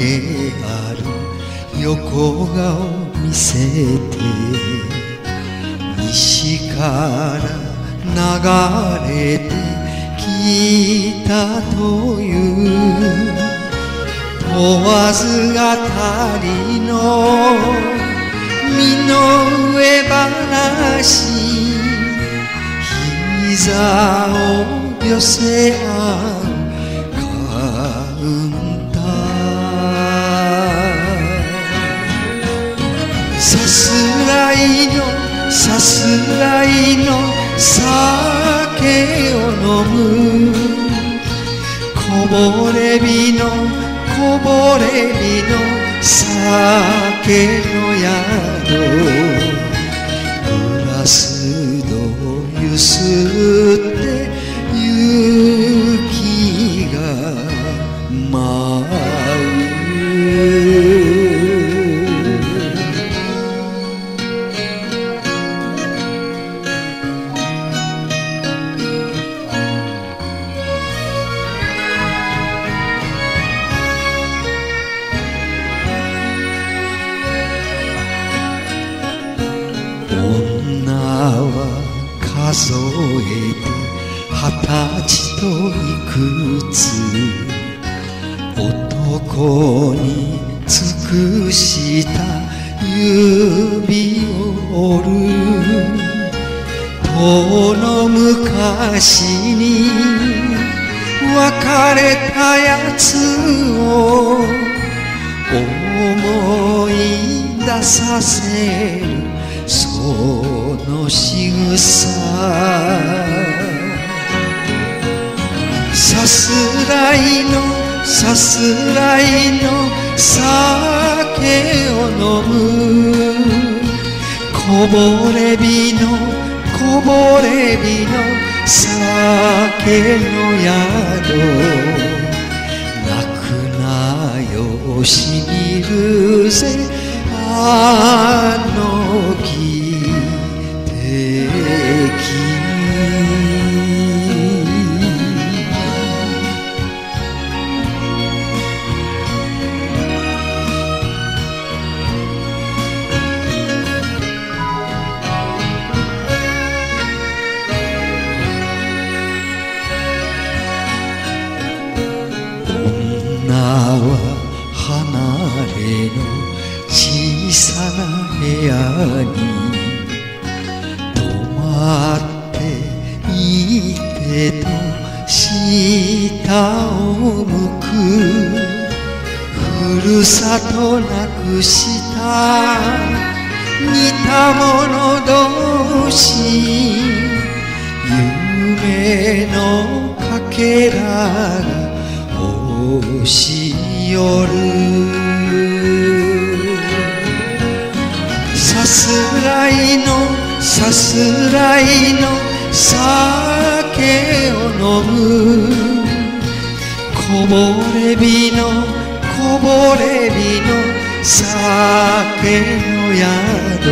ある横顔見せて西から流れてきたという問わずがたりの身の上話膝を寄せ合うカウンターさすらいの酒を飲むこぼれ日の酒の宿グラス戸ゆすって雪が舞う女は数えて20歳といくつ男に尽くした指を折る遠の昔に別れたやつを思い出させるその仕草さすらいの酒を飲むこぼれ日の酒の宿泣くなよしみるぜあの汽笛女は離れの小さな部屋に泊まっていてと下を向くふるさとなくした似た者同士夢のかけらが押し寄るさすらいの酒を飲むこぼれ日の酒の宿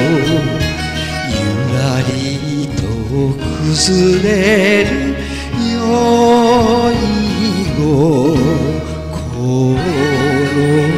ゆらりと崩れる酔い心